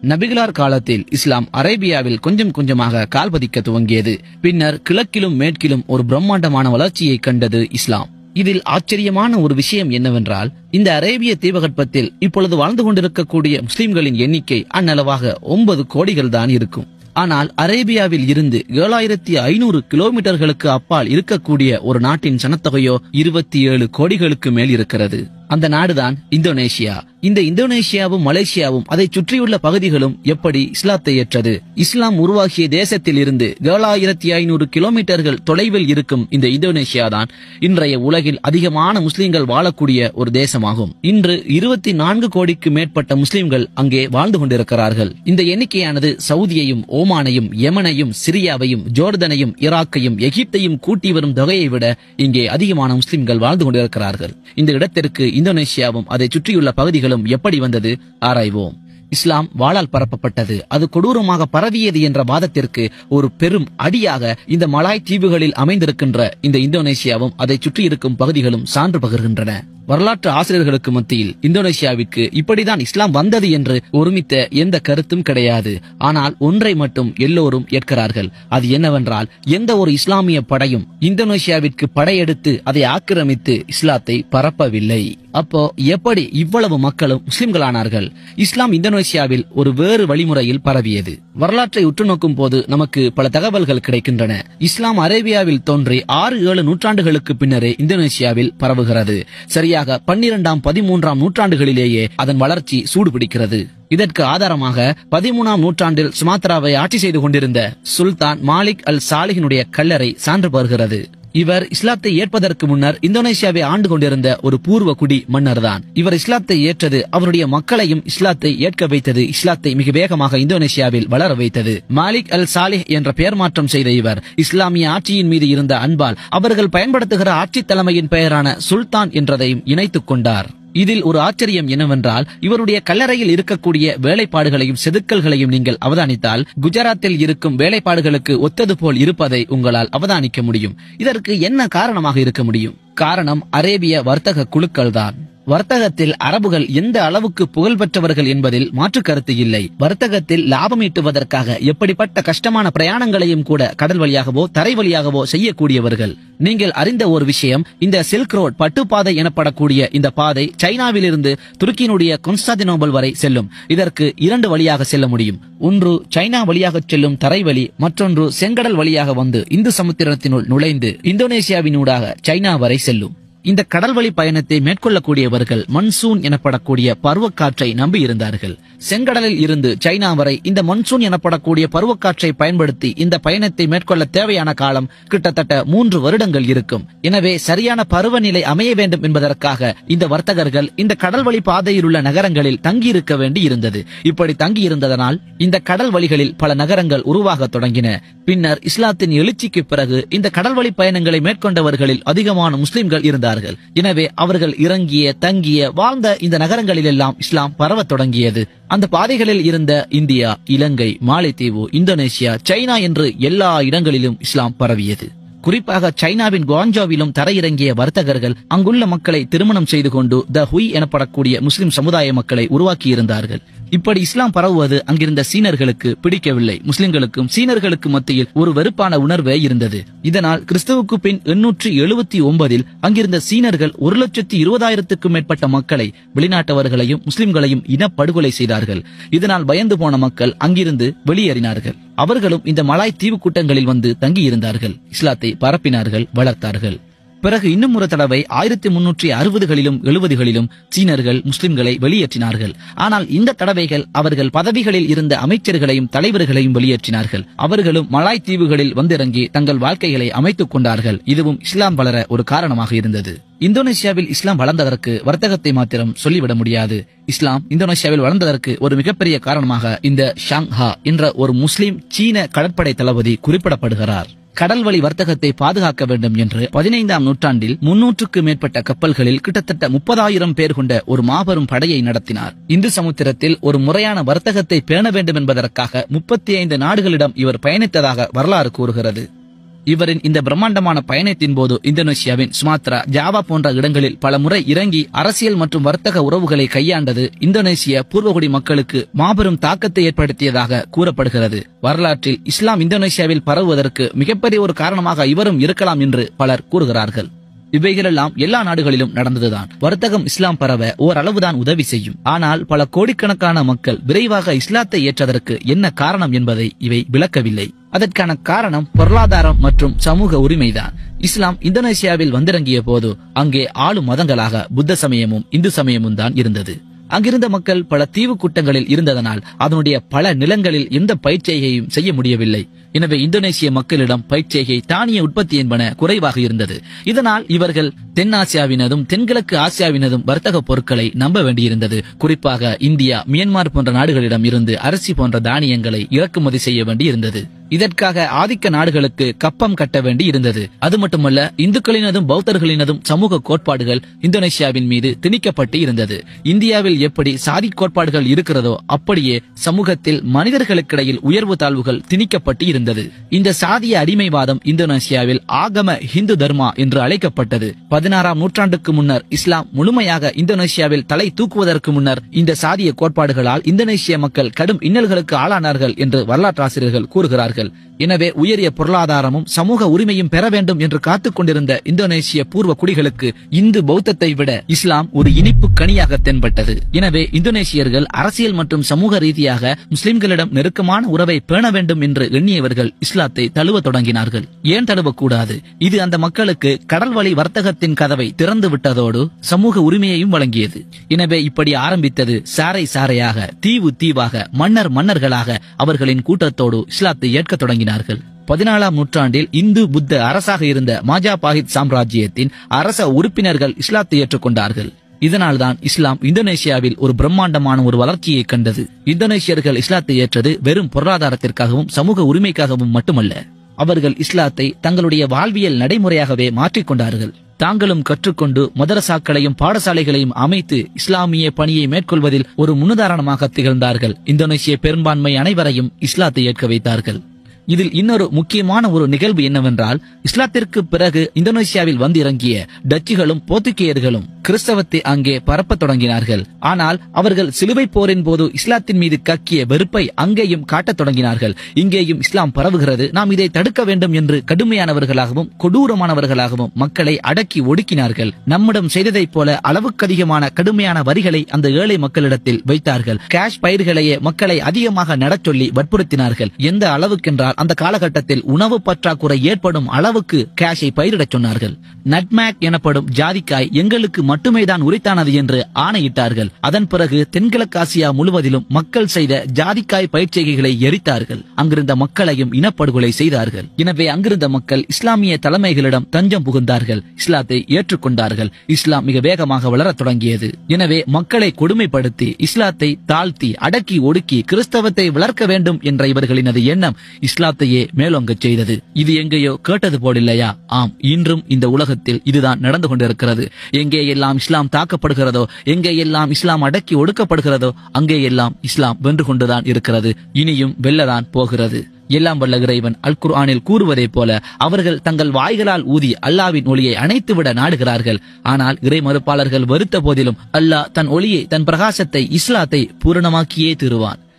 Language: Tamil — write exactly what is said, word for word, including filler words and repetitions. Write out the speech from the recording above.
நபிகளார் காலத்தில் இஸ்லாம் அரேபியாவில் கொஞ்சம் கொஞ்சமாக கால்பதிக்க துவங்கியது. பின்னர் கிழக்கிலும் மேற்கிலும் ஒரு பிரம்மாண்டமான வளர்ச்சியை கண்டது இஸ்லாம். இதில் ஆச்சரியமான ஒரு விஷயம் என்னவென்றால், இந்த அரேபிய தீபகற்பத்தில் இப்பொழுது வாழ்ந்து கொண்டிருக்கக்கூடிய முஸ்லிம்களின் எண்ணிக்கை அந்நளவாக ஒன்பது கோடிகள் தான் இருக்கும். ஆனால் அரேபியாவில் இருந்து ஏழாயிரத்தி ஐநூறு கிலோமீட்டர்களுக்கு அப்பால் இருக்கக்கூடிய ஒரு நாட்டின் சனத்தொகையோ இருபத்தி ஏழு கோடிகளுக்கு மேல் இருக்கிறது. அந்த நாடுதான் இந்தோனேஷியா. இந்த இந்தோனேஷியாவும் மலேசியாவும் அதை சுற்றியுள்ள பகுதிகளும் எப்படி இஸ்லாத்தை ஏற்றது? இஸ்லாம் உருவாகிய தேசத்தில் இருந்து ஏழாயிரத்தி ஐநூறு கிலோமீட்டர்கள் தொலைவில் இருக்கும் இந்த இந்தோனேஷியா தான் இன்றைய உலகில் அதிகமான முஸ்லிம்கள் வாழக்கூடிய ஒரு தேசமாகும். இன்று இருபத்தி நான்கு கோடிக்கு மேற்பட்ட முஸ்லிம்கள் அங்கே வாழ்ந்து கொண்டிருக்கிறார்கள். இந்த எண்ணிக்கையானது சவுதியையும் ஓமானையும் யெமனையும் சிரியாவையும் ஜோர்தனையும் ஈராக்கையும் எகிப்தையும் கூட்டி வரும் தொகையை விட இங்கே அதிகமான முஸ்லிம்கள் வாழ்ந்து கொண்டிருக்கிறார்கள். இந்த இடத்திற்கு இந்தோனேஷியாவும் அதை சுற்றியுள்ள பகுதிகளும் எப்படி வந்தது ஆராய்வோம். இஸ்லாம் வாளால் பரப்பப்பட்டது, அது கொடூரமாக பரவியது என்ற வாதத்திற்கு ஒரு பெரும் அடியாக இந்த மலாய் தீவுகளில் அமைந்திருக்கின்ற இந்த இந்தோனேஷியாவும் அதை சுற்றி இருக்கும் பகுதிகளும் சான்று பகிர்கின்றன. வரலாற்று ஆசிரியர்களுக்கு மத்தியில் இந்தோனேஷியாவிற்கு இப்படிதான் இஸ்லாம் வந்தது என்று ஒருமித்த எந்த கருத்தும் கிடையாது. ஆனால் ஒன்றை மட்டும் எல்லோரும் ஏற்கிறார்கள். அது என்னவென்றால், எந்த ஒரு இஸ்லாமிய படையும் இந்தோனேஷியாவிற்கு படையெடுத்து அதை ஆக்கிரமித்து இஸ்லாத்தை பரப்பவில்லை. அப்போ எப்படி இவ்வளவு மக்களும் முஸ்லிம்களானார்கள்? இஸ்லாம் இந்தோனேஷியாவில் ஒரு வேறு வழிமுறையில் பரவியது. வரலாற்றை உற்று நோக்கும் போது நமக்கு பல தகவல்கள் கிடைக்கின்றன. இஸ்லாம் அரேபியாவில் தோன்றி ஆறு ஏழு நூற்றாண்டுகளுக்கு பின்னரே இந்தோனேஷியாவில் பரவுகிறது. சரியாக பன்னிரண்டாம் பதிமூன்றாம் நூற்றாண்டுகளிலேயே அதன் வளர்ச்சி சூடுபிடிக்கிறது. இதற்கு ஆதாரமாக பதிமூணாம் நூற்றாண்டில் சுமாத்ராவை ஆட்சி செய்து கொண்டிருந்த சுல்தான் மாலிக் அல் சாலிஹினுடைய கல்லறை சான்று பருகிறது. இவர் இஸ்லாத்தை ஏற்பதற்கு முன்னர் இந்தோனேஷியாவை ஆண்டு கொண்டிருந்த ஒரு பூர்வ குடி மன்னர் தான். இவர் இஸ்லாத்தை ஏற்றது அவருடைய மக்களையும் இஸ்லாத்தை ஏற்க வைத்தது. இஸ்லாத்தை மிக வேகமாக இந்தோனேஷியாவில் வளர வைத்தது. மாலிக் அல் சாலிஹ் என்ற பெயர் மாற்றம் செய்த இவர் இஸ்லாமிய ஆட்சியின் மீது இருந்த அன்பால் அவர்கள் பயன்படுத்துகிற ஆட்சி தலைமையின் பெயரான சுல்தான் என்றதையும் இணைத்துக் கொண்டார். இதில் ஒரு ஆச்சரியம் என்னவென்றால், இவருடைய கல்லறையில் இருக்கக்கூடிய வேலைப்பாடுகளையும் செதுக்கல்களையும் நீங்கள் அவதானித்தால் குஜராத்தில் இருக்கும் வேலைப்பாடுகளுக்கு ஒத்தது போல் இருப்பதை உங்களால் அவதானிக்க முடியும். இதற்கு என்ன காரணமாக இருக்க முடியும்? காரணம் அரேபிய வர்த்தக குழுக்கள் தான். வர்த்தகத்தில் அரபுகள் எந்த அளவுக்கு புகழ் பெற்றவர்கள் என்பதில் மாற்று கருத்து இல்லை. வர்த்தகத்தில் லாபம் ஈட்டுவதற்காக எப்படிப்பட்ட கஷ்டமான பிரயாணங்களையும் கூட கடல் வழியாகவோ தரை வழியாகவோ செய்யக்கூடியவர்கள். நீங்கள் அறிந்த ஒரு விஷயம், இந்த சில்க் ரோட் பட்டுப்பாதை எனப்படக்கூடிய இந்த பாதை சைனாவிலிருந்து துருக்கியினுடைய கான்ஸ்டாந்தினோபிள் வரை செல்லும். இதற்கு இரண்டு வழியாக செல்ல முடியும். ஒன்று சைனா வழியாக செல்லும் தரைவழி, மற்றொன்று செங்கடல் வழியாக வந்து இந்து சமுத்திரத்தினுள் நுழைந்து இந்தோனேஷியாவினூடாக சைனா வரை செல்லும். இந்த கடல்வழி பயணத்தை மேற்கொள்ளக்கூடியவர்கள் மன்சூன் எனப்படக்கூடிய பருவக்காற்றை நம்பி இருந்தார்கள். செங்கடலில் இருந்து சைனா வரை இந்த மன்சூன் எனப்படக்கூடிய பருவக்காற்றை பயன்படுத்தி இந்த பயணத்தை மேற்கொள்ள தேவையான காலம் கிட்டத்தட்ட மூன்று வருடங்கள் இருக்கும். எனவே சரியான பருவநிலை அமைய வேண்டும் என்பதற்காக இந்த வர்த்தகர்கள் இந்த கடல்வழி பாதையில் உள்ள நகரங்களில் தங்கியிருக்க வேண்டி இருந்தது. இப்படி தங்கியிருந்ததனால் இந்த கடல் வழிகளில் பல நகரங்கள் உருவாக தொடங்கின. பின்னர் இஸ்லாத்தின் எழுச்சிக்கு பிறகு இந்த கடல்வழி பயணங்களை மேற்கொண்டவர்களில் அதிகமான முஸ்லிம்கள் இருந்தார்கள். எனவே அவர்கள் இறங்கிய தங்கிய வாழ்ந்த இந்த நகரங்களில் எல்லாம் இஸ்லாம் பரவத் தொடங்கியது. அந்த பாதைகளில் இருந்த India, Ilangai, Malaitheevu, Indonesia, China என்று எல்லா இடங்களிலும் இஸ்லாம் பரவியது. குறிப்பாக சைனாவின் குவாங்ஜோவிலும் தரையிறங்கிய வர்த்தகர்கள் அங்குள்ள மக்களை திருமணம் செய்து கொண்டு த ஹுய் எனப்படக்கூடிய முஸ்லிம் சமுதாய மக்களை உருவாக்கி இருந்தார்கள். இப்படி இஸ்லாம் பரவுவது அங்கிருந்த சீனர்களுக்கு பிடிக்கவில்லை. முஸ்லிம்களுக்கும் சீனர்களுக்கு மத்தியில் ஒரு வெறுப்பான உணர்வே இருந்தது. இதனால் கிறிஸ்துவுக்கு பின் எண்ணூற்றி எழுபத்தி ஒன்பதில் அங்கிருந்த சீனர்கள் ஒரு லட்சத்தி இருபதாயிரத்துக்கும் மேற்பட்ட மக்களை, வெளிநாட்டவர்களையும் முஸ்லிம்களையும் இனப்படுகொலை செய்தார்கள். இதனால் பயந்து போன மக்கள் அங்கிருந்து வெளியேறினார்கள். அவர்களும் இந்த மலாய் தீவு கூட்டங்களில் வந்து தங்கியிருந்தார்கள். இஸ்லாத்தை பரப்பினார்கள், வளர்த்தார்கள். பிறகு இன்னும் ஒரு தடவை ஆயிரத்தி முன்னூற்றி அறுபதுகளிலும் எழுபதுகளிலும் சீனர்கள் முஸ்லிம்களை வெளியேற்றினார்கள். ஆனால் இந்த தடவைகள் அவர்கள் பதவிகளில் இருந்த அமைச்சர்களையும் தலைவர்களையும் வெளியேற்றினார்கள். அவர்களும் மலாய் தீவுகளில் வந்திறங்கி தங்கள் வாழ்க்கைகளை அமைத்துக் கொண்டார்கள். இதுவும் இஸ்லாம் வளர ஒரு காரணமாக இருந்தது. இந்தோனேஷியாவில் இஸ்லாம் வளர்ந்ததற்கு வர்த்தகத்தை மாத்திரம் சொல்லிவிட முடியாது. இஸ்லாம் இந்தோனேஷியாவில் வளர்ந்ததற்கு ஒரு மிகப்பெரிய காரணமாக இந்த ஷாங்ஹா என்ற ஒரு முஸ்லிம் சீன கடற்படை தளபதி குறிப்பிடப்படுகிறார். கடல்வழி வர்த்தகத்தை பாதுகாக்க வேண்டும் என்று பதினைந்தாம் நூற்றாண்டில் முன்னூற்றுக்கு மேற்பட்ட கப்பல்களில் கிட்டத்தட்ட முப்பதாயிரம் பேர் கொண்ட ஒரு மாபெரும் படையை நடத்தினார். இந்து சமுத்திரத்தில் ஒரு முறையான வர்த்தகத்தை பேண வேண்டும் என்பதற்காக முப்பத்தி ஐந்து நாடுகளிடம் இவர் பயணித்ததாக வரலாறு கூறுகிறது. இவரின் இந்த பிரம்மாண்டமான பயணத்தின் போது இந்தோனேசியாவின் சுமாத்ரா, ஜாவா போன்ற இடங்களில் பல முறை இறங்கி அரசியல் மற்றும் வர்த்தக உறவுகளை கையாண்டது இந்தோனேசிய பூர்வகுடி மக்களுக்கு மாபெரும் தாக்கத்தை ஏற்படுத்தியதாக கூறப்படுகிறது. வரலாற்றில் இஸ்லாம் இந்தோனேசியாவில் பரவுவதற்கு மிகப்பெரிய ஒரு காரணமாக இவரும் இருக்கலாம் என்று பலர் கூறுகிறார்கள். இவைகளெல்லாம் எல்லா நாடுகளிலும் நடந்ததுதான். வர்த்தகம் இஸ்லாம் பரவ ஓரளவுதான் உதவி செய்யும். ஆனால் பல கோடிக்கணக்கான மக்கள் விரைவாக இஸ்லாத்தை ஏற்றதற்கு என்ன காரணம் என்பதை இவை விளக்கவில்லை. அதற்கான காரணம் பொருளாதாரம் மற்றும் சமூக உரிமைதான். இஸ்லாம் இந்தோனேசியாவில் வந்திறங்கிய போது அங்கே ஆளும் மதங்களாக புத்த சமயமும் இந்து சமயமும் தான் இருந்தது. அங்கிருந்த மக்கள் பல தீவு கூட்டங்களில் இருந்ததனால் அதனுடைய பல நிலங்களில் எந்த பயிர்ச்செய்கையும் செய்ய முடியவில்லை. எனவே இந்தோனேசிய மக்களிடம் பயிர்ச்செய்கை, தானிய உற்பத்தி என்பன குறைவாக இருந்தது. இதனால் இவர்கள் தென்னாசியாவினதும் தென்கிழக்கு ஆசியாவினதும் வர்த்தக பொருட்களை நம்ப வேண்டியிருந்தது. குறிப்பாக இந்தியா, மியான்மர் போன்ற நாடுகளிடம் இருந்து அரிசி போன்ற தானியங்களை இறக்குமதி செய்ய வேண்டியிருந்தது. இதற்காக ஆதிக்க நாடுகளுக்கு கப்பம் கட்ட வேண்டி இருந்தது. அது மட்டுமல்ல, இந்துக்களினதும் பௌத்தர்களினதும் சமூக கோட்பாடுகள் இந்தோனேசியாவின் மீது திணிக்கப்பட்டு இருந்தது. இந்தியாவில் எப்படி சாதி கோட்பாடுகள் இருக்கிறதோ அப்படியே சமூகத்தில் மனிதர்களுக்கிடையில் உயர்வு தாழ்வுகள் திணிக்கப்பட்டு இருந்தது. இந்த சாதிய அடிமைவாதம் இந்தோனேசியாவில் ஆகம ஹிந்து தர்மா என்று அழைக்கப்பட்டது. பதினாறாம் நூற்றாண்டுக்கு முன்னர் இஸ்லாம் முழுமையாக இந்தோனேசியாவில் தலை தூக்குவதற்கு முன்னர் இந்த சாதிய கோட்பாடுகளால் இந்தோனேசிய மக்கள் கடும் இன்னல்களுக்கு ஆளானார்கள் என்று வரலாற்றாசிரியர்கள் கூறுகிறார்கள். எனவே உயரிய பொருளாதாரமும் சமூக உரிமையும் பெற வேண்டும் என்று காத்துக் கொண்டிருந்த இந்தோனேசிய பூர்வ குடிகளுக்கு இந்து பௌத்தத்தை விட இஸ்லாம் ஒரு இனிப்பு கனியாக தென்பட்டது. எனவே இந்தோனேசியர்கள் அரசியல் மற்றும் சமூக ரீதியாக முஸ்லிம்களிடம் நெருக்கமான உறவை பேண வேண்டும் என்று எண்ணியவர்கள் இஸ்லாத்தை தழுவ தொடங்கினார்கள். ஏன் தழுவக்கூடாது? இது அந்த மக்களுக்கு கடல் வழி வர்த்தகத்தின் கதவை திறந்து விட்டதோடு சமூக உரிமையையும் வழங்கியது. எனவே இப்படி ஆரம்பித்தது சாரை சாரையாக, தீவு தீவாக, மன்னர் மன்னர்களாக அவர்களின் கூட்டத்தோடு இஸ்லாத்தை ஏற்க தொடங்கினார்கள். பதினாலாம் நூற்றாண்டில் இந்து புத்த அரசாக இருந்த மாஜாபாஹித் சாம்ராஜ்யத்தின் அரச உறுப்பினர்கள் இஸ்லாத்தை ஏற்றுக்கொண்டார்கள். இதனால்தான் இஸ்லாம் இந்தோனேசியாவில் ஒரு பிரம்மாண்டமான ஒரு வளர்ச்சியை கண்டது. இந்தோனேசியர்கள் இஸ்லாத்தை ஏற்றது வெறும் பொருளாதாரத்திற்காகவும் சமூக உரிமைக்காகவும் மட்டுமல்ல. அவர்கள் இஸ்லாத்தை தங்களுடைய வாழ்வியல் நடைமுறையாகவே மாற்றிக்கொண்டார்கள். தாங்களும் கற்றுக்கொண்டு மதரசாக்களையும் பாடசாலைகளையும் அமைத்து இஸ்லாமிய பணியை மேற்கொள்வதில் ஒரு முன்னுதாரணமாக திகழ்ந்தார்கள். இந்தோனேசிய பெரும்பான்மை அனைவரையும் இஸ்லாத்தை ஏற்க வைத்தார்கள். இதில் இன்னொரு முக்கியமான ஒரு நிகழ்வு என்னவென்றால், இஸ்லாத்திற்கு பிறகு இந்தோனேசியாவில் வந்து இறங்கிய டச்சுகளும் போர்த்துகேயர்களும் கிறிஸ்தவத்தை அங்கே பரப்ப தொடங்கினார்கள். ஆனால் அவர்கள் சிலுவை போரின் போது இஸ்லாத்தின் மீது கக்கிய வெறுப்பை அங்கேயும் காட்டத் தொடங்கினார்கள். இங்கேயும் இஸ்லாம் பரவுகிறது, நாம் இதை தடுக்க வேண்டும் என்று கடுமையானவர்களாகவும் கொடூரமானவர்களாகவும் மக்களை அடக்கி ஒடுக்கினார்கள். நம்மிடம் செய்ததைப் போல அளவுக்கு அதிகமான கடுமையான வரிகளை அந்த ஏழை மக்களிடத்தில் வைத்தார்கள். கேஷ் பயிர்களையே மக்களை அதிகமாக நடச் சொல்லி வற்புறுத்தினார்கள். எந்த அளவுக்கென்றால் அந்த காலகட்டத்தில் உணவு பற்றாக்குறை ஏற்படும் அளவுக்கு கேஷை பயிரிடச் சொன்னார்கள். நட்மேக் எனப்படும் ஜாதிக்காய் எங்களுக்கு மட்டுமே தான் உரித்தானது என்று ஆணையிட்டார்கள். அதன் பிறகு தென்கிழக்காசியா முழுவதிலும் மக்கள் செய்த ஜாதிக்காய் பயிர்ச்செய்கைகளை எரித்தார்கள். அங்கிருந்த மக்களையும் இனப்படுகொலை செய்தார்கள். எனவே அங்கிருந்த மக்கள் இஸ்லாமிய தலைமைகளிடம் தஞ்சம் புகுந்தார்கள், இஸ்லாத்தை ஏற்றுக்கொண்டார்கள். இஸ்லாம் மிக வேகமாக வளரத் தொடங்கியது. எனவே மக்களை கொடுமைப்படுத்தி இஸ்லாத்தை தாழ்த்தி அடக்கி ஒடுக்கி கிறிஸ்தவத்தை வளர்க்க வேண்டும் என்ற இவர்களினது எண்ணம் இஸ்லாத்தையே மேலோங்கச் செய்தது. இது எங்கேயோ கேட்டது போலில்லையா? ஆம், இன்றும் இந்த உலகத்தில் இதுதான் நடந்து கொண்டிருக்கிறது. எங்கே எல்லாம் இஸ்லாம் தாக்கப்படுகிறதோ, எங்கே எல்லாம் இஸ்லாம் அடக்கி ஒடுக்கப்படுகிறதோ, அங்கே எல்லாம் இஸ்லாம் வென்று கொண்டுதான் இருக்கிறது. இனியும் வெல்லதான் போகிறது. எல்லாம் வல்ல இறைவன் அல் குர்ஆனில் கூறுவதை போல அவர்கள் தங்கள் வாய்களால் ஊதி அல்லாவின் ஒளியை அணைத்துவிட நாடுகிறார்கள். ஆனால் இறை மறுப்பாளர்கள் வருத்த போதிலும் அல்லாஹ் தன் ஒளியை, தன் பிரகாசத்தை, இஸ்லாத்தை பூரணமாக்கியே தருவான்.